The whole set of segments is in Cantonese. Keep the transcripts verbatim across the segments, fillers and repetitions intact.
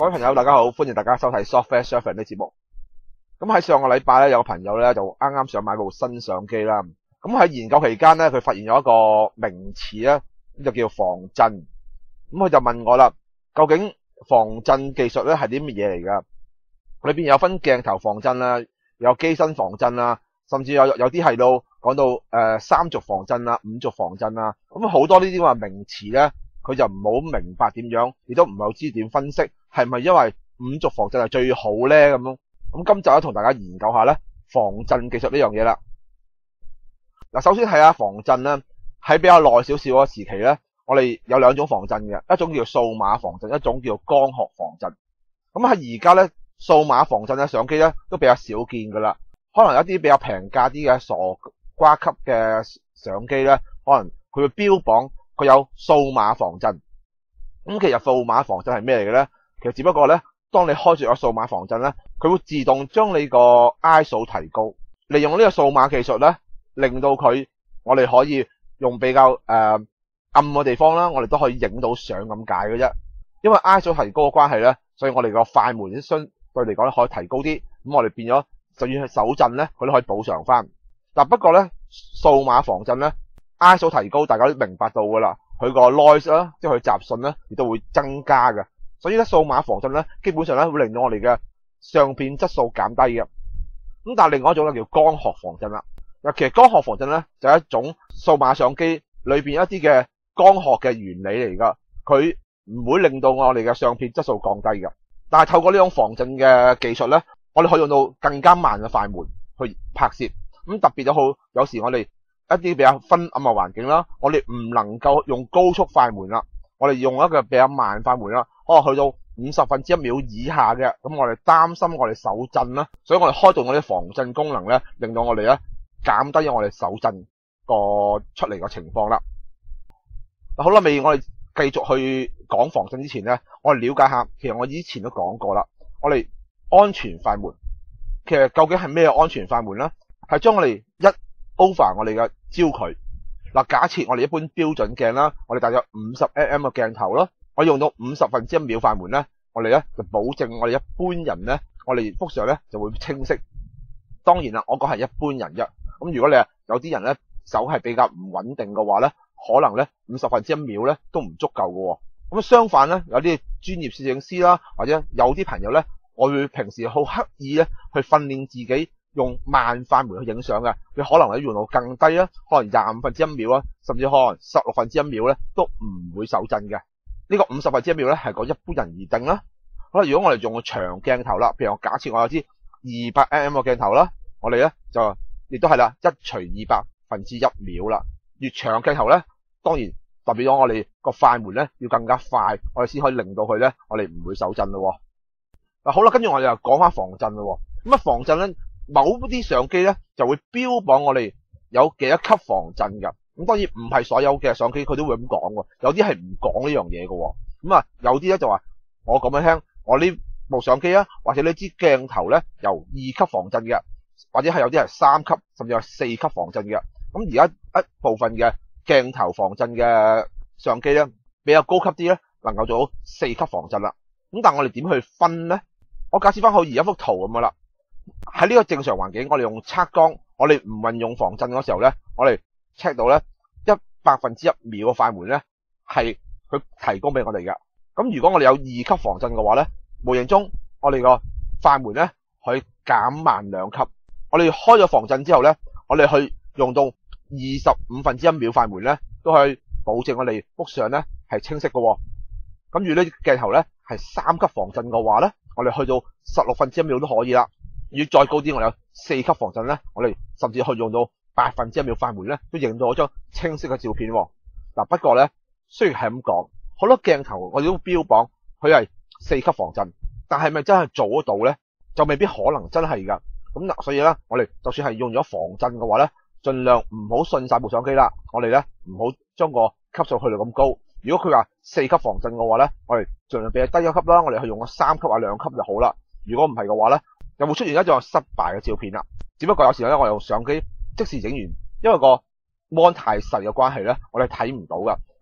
各位朋友，大家好，歡迎大家收睇 Software Surfing 呢節目。咁喺上個禮拜咧，有個朋友咧就啱啱想買部新相機啦。咁喺研究期間咧，佢發現咗一個名詞咧，就叫防震。咁佢就問我啦，究竟防震技術咧係啲乜嘢嚟噶？裏邊有分鏡頭防震啦，有機身防震啦，甚至有有啲係到講到誒、呃、三軸防震啦、五軸防震啦。咁好多呢啲咁嘅名詞咧，佢就唔好明白點樣，亦都唔係好知點分析，係咪因為五軸防震係最好咧咁樣？咁今集咧同大家研究下咧防震技術呢樣嘢啦。嗱，首先睇下防震咧，喺比較耐少少嘅時期咧，我哋有兩種防震嘅，一種叫數碼防震，一種叫光學防震。咁喺而家咧，數碼防震嘅相機咧都比較少見噶啦。可能有一啲比較平價啲嘅傻瓜級嘅相機咧，可能佢會標榜佢有數碼防震。咁其實數碼防震係咩嚟嘅咧？其實只不過咧，當你開住咗數碼防震咧，佢會自動將你個 I S O 提高，利用呢個數碼技術咧，令到佢我哋可以用比較誒、呃、暗嘅地方啦，我哋都可以影到相咁解嘅啫。因為 I S O 提高嘅關係咧，所以我哋個快門相對嚟講咧可以提高啲，咁我哋變咗就算係手震咧，佢都可以補償翻。但不過咧，數碼防震咧 I S O 提高，大家都明白到噶啦，佢個 noise 啦，即係佢雜訊咧，亦都會增加嘅。所以咧，數碼防震咧，基本上咧會令到我哋嘅相片質素減低嘅。咁但係另外一種咧叫光學防震啦。嗱，其實光學防震咧就係一種數碼相機裏邊一啲嘅光學嘅原理嚟噶，佢唔會令到我哋嘅相片質素降低嘅。但係透過呢種防震嘅技術咧，我哋可以用到更加慢嘅快門去拍攝。咁特別就好，有時我哋一啲比較昏暗嘅環境啦，我哋唔能夠用高速快門啦，我哋用一個比較慢快門啦，可能去到五十分之一秒以下嘅，咁我哋擔心我哋手震啦，所以我哋開動我哋防震功能咧，令到我哋咧減低咗我哋手震個出嚟個情況啦。嗱，好啦，未我哋繼續去講防震之前咧，我哋了解下，其實我以前都講過啦，我哋安全快門其實究竟係咩安全快門咧？係將我哋一 over 我哋嘅焦距。嗱，假設我哋一般標準鏡啦，我哋大約五十 mm 嘅鏡頭啦，我用到五十分之一秒快門咧，我哋咧就保證我哋一般人咧，我哋幅相咧就會清晰。當然啦，我講係一般人啫。咁如果你係有啲人咧手係比較唔穩定嘅話咧，可能咧五十分之一秒咧都唔足夠嘅。咁相反咧，有啲專業攝影師啦，或者有啲朋友咧，我會平時好刻意咧去訓練自己用慢快門去影相嘅，佢可能咧用到更低啦，可能廿五分之一秒啦，甚至可能十六分之一秒咧都唔會手震嘅。呢個五十分之一秒咧係個一般人而定啦。好啦，如果我哋用個長鏡頭啦，譬如我假設我有支二百 mm 嘅鏡頭啦，我哋咧就亦都係啦，一除二百分之一秒啦。越長鏡頭咧，當然代表咗我哋個快門咧要更加快，我哋先可以令到佢咧，我哋唔會手震咯。嗱，好啦，跟住我哋又講翻防震咯。咁啊，防震咧，某啲相機咧就會標榜我哋有幾多級防震噶。咁當然唔係所有嘅相機佢都會咁講喎，有啲係唔講呢樣嘢喎。咁啊，有啲咧就話我講俾你聽，我呢部相機啊，或者呢支鏡頭咧由二級防震嘅，或者係有啲係三級，甚至係四級防震嘅。咁而家一部分嘅鏡頭防震嘅相機咧比較高級啲咧，能夠做到四級防震啦。咁但係我哋點去分咧？我假設翻好而一幅圖咁噶啦。喺呢個正常環境，我哋用測光，我哋唔運用防震嗰時候咧，我哋 check 到咧一百分之一秒嘅快門咧係佢提供俾我哋嘅。咁如果我哋有二級防震嘅話咧，無形中我哋個快門咧可以減慢兩級。我哋開咗防震之後咧，我哋去用到二十五分之一秒快門咧，都可以保證我哋幅相咧係清晰嘅。咁如果呢鏡頭咧係三級防震嘅話咧，我哋去到十六分之一秒都可以啦。要再高啲，我哋有四級防震咧，我哋甚至可以用到八分之一秒快門咧，都影到一張清晰嘅照片。嗱，不過咧，雖然係咁講，好多鏡頭我哋都標榜佢係四級防震，但係咪真係做得到咧？就未必可能真係噶。咁嗱，所以咧，我哋就算係用咗防震嘅話咧，盡量唔好信晒部相機啦。我哋咧唔好將個級數去到咁高。如果佢話四級防震嘅話咧，我哋盡量俾佢低一級啦。我哋去用個三級或兩級就好啦。如果唔係嘅話咧，又會出現一種失敗嘅照片啦。只不過有時咧，我用相機即時整完，因為個 mon 太細嘅關係咧，我哋睇唔到噶。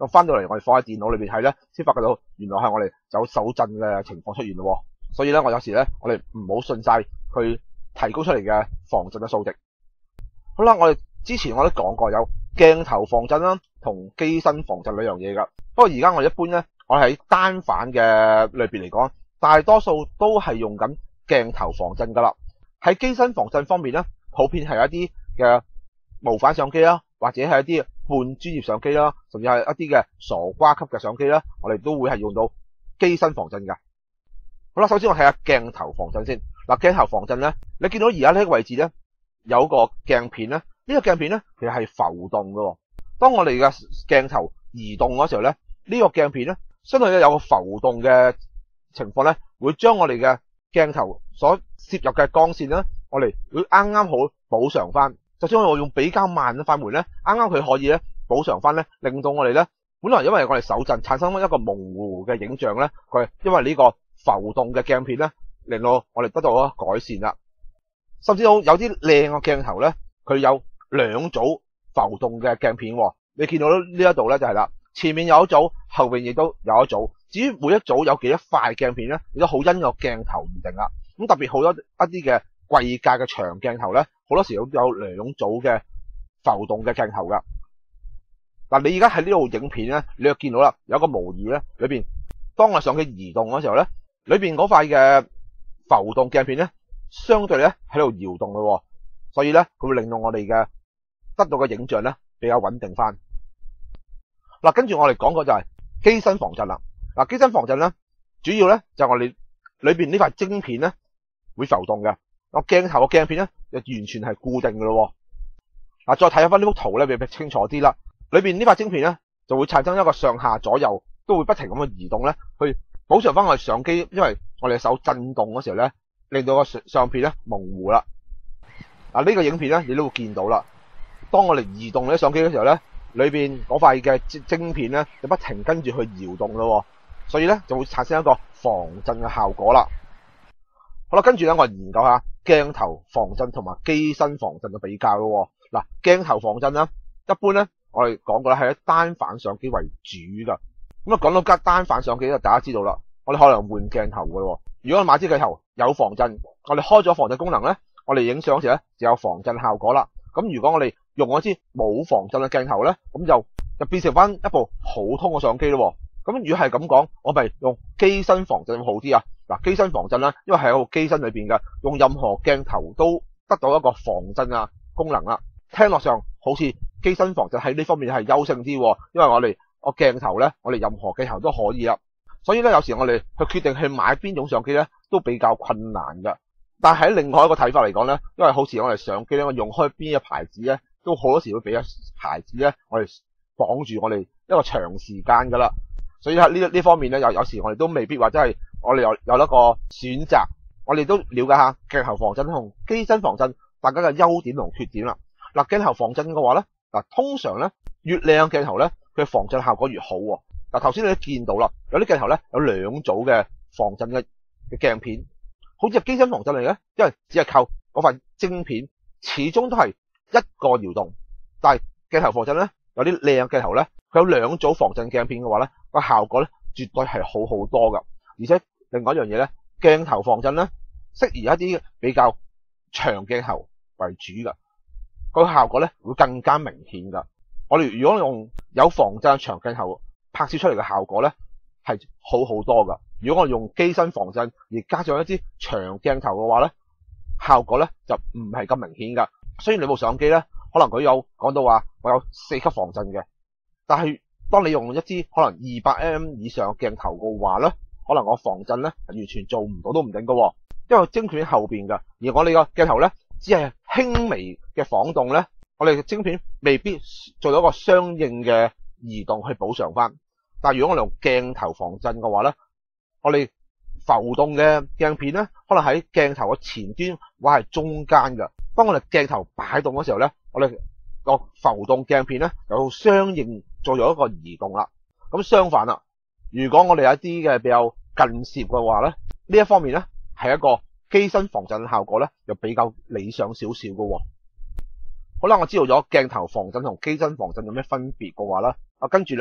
咁翻到嚟我哋放喺電腦裏邊睇咧，先發覺到原來係我哋有手震嘅情況出現咯。所以咧，我有時咧，我哋唔好信晒佢提高出嚟嘅防震嘅數值。好啦，我哋之前我都講過有鏡頭防震啦，同機身防震兩樣嘢噶。不過而家我哋一般咧，我喺單反嘅類別嚟講，大多數都係用緊鏡頭防震噶啦。喺機身防震方面咧，普遍係一啲嘅無反相機啦，或者係一啲半專業相機啦，甚至係一啲嘅傻瓜級嘅相機啦，我哋都會係用到機身防震噶。好啦，首先我睇下鏡頭防震先。嗱，鏡頭防震咧，你見到而家呢個位置咧，有個鏡片咧，呢個鏡片咧其實係浮動嘅。當我哋嘅鏡頭移動嗰時候咧，呢個鏡片咧，相對咧有個浮動嘅情況咧，會將我哋嘅鏡頭所攝入嘅光線咧，我哋會啱啱好補償翻。就算我用比較慢嘅快門咧，啱啱佢可以咧補償翻咧，令到我哋咧本來因為我哋手震產生一個模糊嘅影像咧，佢因為呢個浮動嘅鏡片咧，令到我哋得到咗改善啦。甚至有有啲靚嘅鏡頭咧，佢有兩組浮動嘅鏡片。你見到呢一度咧就係啦，前面有一組，後面亦都有一組。至於每一組有幾多塊鏡片咧，亦都好因個鏡頭而定啦。咁特別好多一啲嘅貴價嘅長鏡頭咧，好多時都有兩組嘅浮動嘅鏡頭噶。嗱，你而家喺呢度影片咧，你就見到啦，有一個模擬咧，裏邊當我相機移動嗰時候咧，裏邊嗰塊嘅浮動鏡片咧，相對咧喺度搖動嘅，所以咧佢會令到我哋嘅得到嘅影像咧比較穩定翻。嗱，跟住我哋講過就係機身防震啦。嗱，機身防震咧，主要咧就係我哋裏邊呢塊晶片咧會浮動嘅，個鏡頭個鏡片咧就完全係固定嘅咯。嗱，再睇下翻呢幅圖咧，會清楚啲啦。裏邊呢塊晶片咧就會產生一個上下左右都會不停咁去移動咧，去補償翻我哋相機，因為我哋手震動嗰時候咧，令到個相片咧模糊啦。嗱，呢個影片咧你都會見到啦。當我哋移動呢相機嘅時候咧，裏邊嗰塊嘅晶片咧就不停跟住去搖動咯，所以咧就會產生一個防震嘅效果啦。好啦，跟住咧我哋研究下鏡頭防震同埋機身防震嘅比較咯。嗱，鏡頭防震啦，一般咧我哋講過啦，係以單反相機為主噶。咁啊，講到間單反相機咧，大家知道啦，我哋可能換鏡頭嘅。如果我買支鏡頭有防震，我哋開咗防震功能咧，我哋影相時咧就有防震效果啦。咁如果我哋用嗰支冇防震嘅鏡頭咧，咁就就變成翻一部普通嘅相機咯。咁如果係咁講，我咪用機身防震會好啲啊？嗱，機身防震啦，因為係喺個機身裏邊嘅，用任何鏡頭都得到一個防震啊功能啦。聽落上好似機身防震喺呢方面係優勝啲，因為我哋個鏡頭咧，我哋任何鏡頭都可以啦。所以咧，有時我哋去決定去買邊種相機咧，都比較困難噶。但係喺另外一個睇法嚟講咧，因為好似我哋相機咧，我用開邊嘅牌子咧，都好多時會俾咗牌子咧，我哋綁住我哋一個長時間噶啦。所以喺呢呢方面咧，有有時我哋都未必話真係我哋有有一個選擇。我哋都了解下鏡頭防震同機身防震大家嘅優點同缺點啦。嗱，鏡頭防震嘅話咧，嗱通常咧越靚鏡頭咧，佢防震效果越好。嗱，頭先你都見到啦，有啲鏡頭咧有兩組嘅防震嘅嘅鏡片，好似係機身防震嚟嘅，因為只係靠嗰塊晶片，始終都係一個搖動。但係鏡頭防震咧，有啲靚鏡頭咧，佢有兩組防震鏡片嘅話咧，個效果咧絕對係好好多噶。而且另外一樣嘢咧，鏡頭防震咧適宜一啲比較長鏡頭為主噶，個效果咧會更加明顯噶。我哋如果用有防震長鏡頭拍攝出嚟嘅效果咧係好好多噶。如果我用機身防震而加上一支長鏡頭嘅話咧，效果咧就唔係咁明顯噶。雖然你部相機咧可能佢有講到話我有四級防震嘅，但係當你用一支可能二百 mm 以上嘅鏡頭嘅話咧，可能我防震咧係完全做唔到都唔定噶，因為晶片喺後邊噶，而我哋個鏡頭咧只係輕微嘅晃動咧，我哋嘅晶片未必做到一個相應嘅移動去補償翻。但係如果我哋用鏡頭防震嘅話咧，我哋浮動嘅鏡片咧，可能喺鏡頭嘅前端或係中間噶。當我哋鏡頭擺動嘅時候咧，我哋個浮動鏡片咧有相應做咗一個移動啦。咁相反啦，如果我哋有一啲嘅比較近攝嘅話咧，呢一方面咧係一個機身防震效果咧又比較理想少少噶。好啦，我知道咗鏡頭防震同機身防震有咩分別嘅話啦，啊跟住啦，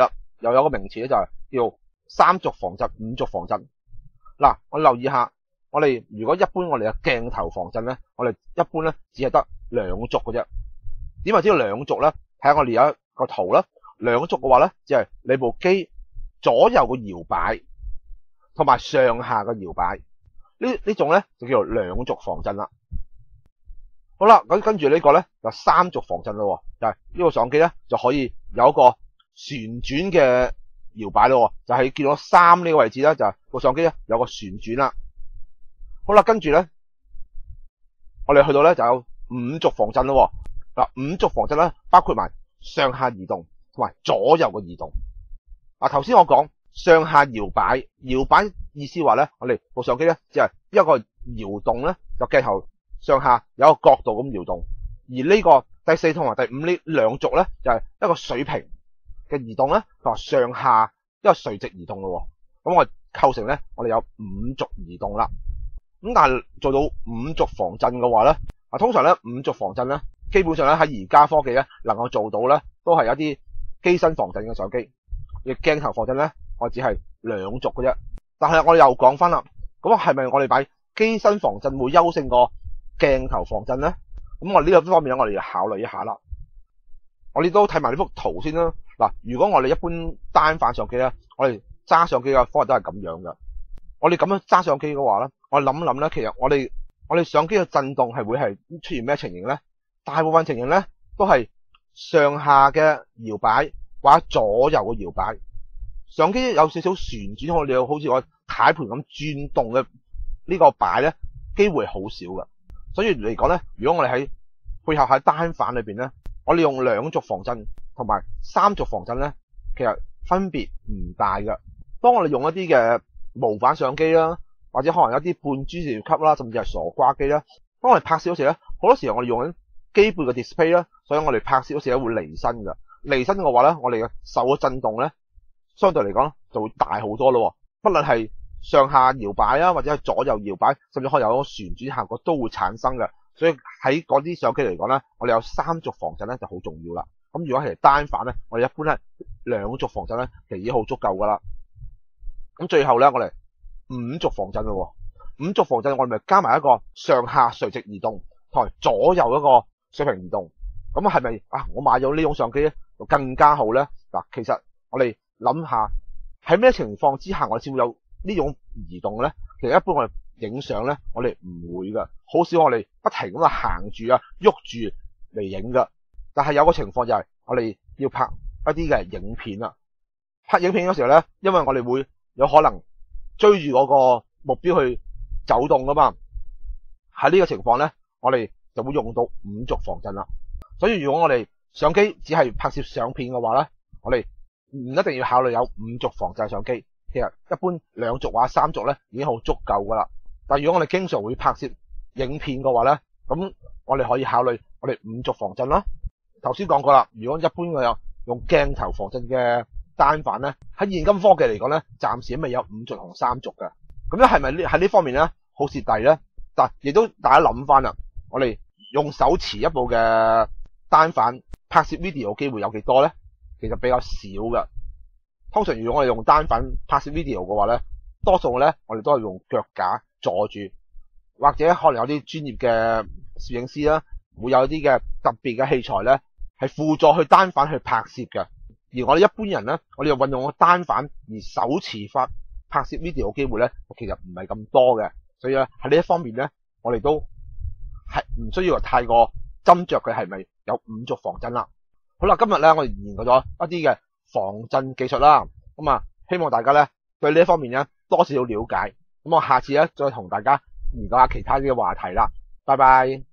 又有個名詞咧，就係叫三軸防震、五軸防震。嗱，我留意下，我哋如果一般我哋嘅鏡頭防震咧，我哋一般咧只係得兩軸嘅啫。點為之兩軸咧？睇下我哋有一個圖啦。兩軸嘅話咧，就係你部機左右嘅搖擺同埋上下嘅搖擺，呢呢種咧就叫做兩軸防震啦。好啦，咁跟住呢個咧就三軸防震咯，就係呢個相機咧就可以有一個旋轉嘅搖擺咯，就係見到三呢個位置咧，就係個相機咧有個旋轉啦。好啦，跟住咧我哋去到咧就有五軸防震咯。嗱，五軸防震咧包括埋上下移動同埋左右嘅移動。嗱，頭先我講上下搖擺，搖擺意思話咧，我哋部相機咧就係一個搖動咧，就鏡頭上下有一個角度咁搖動。而呢個第四同埋第五呢兩軸咧，就係一個水平嘅移動咧，同埋上下一個垂直移動咯。咁我構成咧，我哋有五軸移動啦。咁但係做到五軸防震嘅話咧，啊通常咧五軸防震咧，基本上咧喺而家科技咧能夠做到咧，都係一啲機身防震嘅相機。而鏡頭防震咧，我只係兩軸嘅啫。但係我哋又講翻啦，咁係咪我哋擺機身防震會優勝過鏡頭防震咧？咁我呢個方面咧，我哋要考慮一下啦。我哋都睇埋呢幅圖先啦。嗱，如果我哋一般單反相機咧，我哋揸相機嘅方法都係咁樣嘅。我哋咁樣揸相機嘅話咧，我諗諗咧，其實我哋我哋相機嘅震動係會係出現咩情形咧？大部分情形咧都係上下嘅搖擺或者左右嘅搖擺。相機有少少旋轉，我哋好似個軚盤咁轉動嘅呢個擺咧，機會好少嘅。所以嚟講咧，如果我哋喺配合喺單反裏邊咧，我哋用兩軸防震同埋三軸防震咧，其實分別唔大嘅。當我哋用一啲嘅無反相機啦，或者可能有啲半珠視級啦，甚至係傻瓜機啦，當我哋拍攝嗰時咧，好多時候我哋用緊機背嘅 display 啦，所以我哋拍攝嗰時咧會離身嘅。離身嘅話咧，我哋嘅受嘅震動咧，相對嚟講就會大好多咯。不論係上下搖擺啊，或者係左右搖擺，甚至可能有個旋轉效果都會產生嘅。所以喺嗰啲相機嚟講咧，我哋有三軸防震咧就好重要啦。咁如果係單反咧，我哋一般咧兩軸防震咧其實已經好足夠噶啦。咁最後咧，我哋五軸防震咯。五軸防震我哋咪加埋一個上下垂直移動同埋左右一個水平移動。咁係咪啊？我買咗呢種相機咧就更加好咧？嗱，其實我哋諗下喺咩情況之下我哋先會有呢種移動咧？其實一般我哋影相咧，我哋唔會噶，好少我哋不停咁啊行住啊喐住嚟影噶。但係有個情況就係我哋要拍一啲嘅影片啊，拍影片嗰時候咧，因為我哋會有可能追住嗰個目標去走動噶嘛。喺呢個情況咧，我哋就會用到五軸防震啦。所以如果我哋相機只係拍攝相片嘅話咧，我哋唔一定要考慮有五軸防震相機。其實一般兩軸或者三軸咧已經好足夠噶啦。但係如果我哋經常會拍攝影片嘅話咧，咁我哋可以考慮我哋五軸防震啦。頭先講過啦，如果一般我有用鏡頭防震嘅單反咧，喺現今科技嚟講咧，暫時未有五軸同三軸嘅。咁咧係咪呢喺呢方面咧好蝕底咧？但亦都大家諗翻啦，我哋用手持一部嘅單反拍攝 video 機會有幾多咧？其實比較少嘅。通常如果我哋用單反拍攝 video 嘅話咧，多數咧我哋都係用腳架坐住，或者可能有啲專業嘅攝影師啦，會有啲嘅特別嘅器材咧，係輔助去單反去拍攝嘅。而我哋一般人咧，我哋又運用個單反而手持法拍攝 video 嘅機會咧，其實唔係咁多嘅。所以咧喺呢一方面咧，我哋都係唔需要太過斟酌佢係咪有五軸防震啦。好啦，今日咧我哋研究咗一啲嘅防震技術啦，咁啊希望大家咧對呢一方面咧多少了解。咁我下次咧再同大家研究下其他嘅話題啦。拜拜。